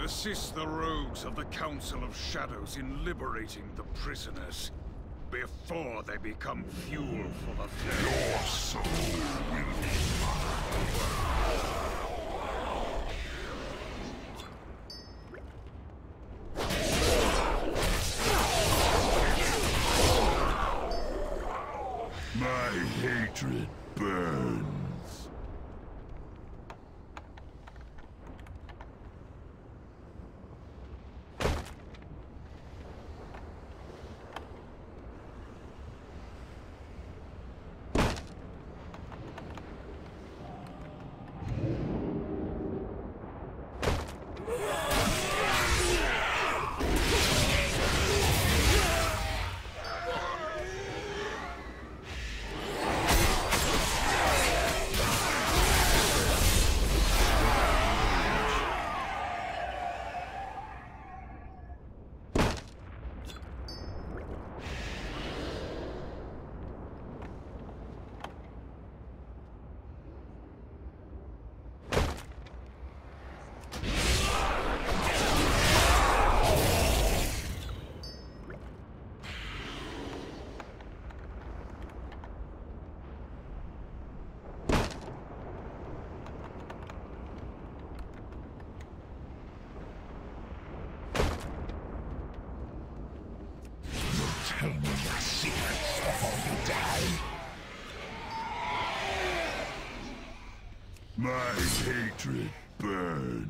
Assist the rogues of the Council of Shadows in liberating the prisoners before they become fuel for the flame. Your soul will be my hatred burns. Tell me your secrets before you die. My hatred burns.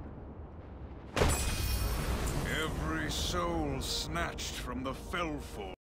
Every soul snatched from the Fellforge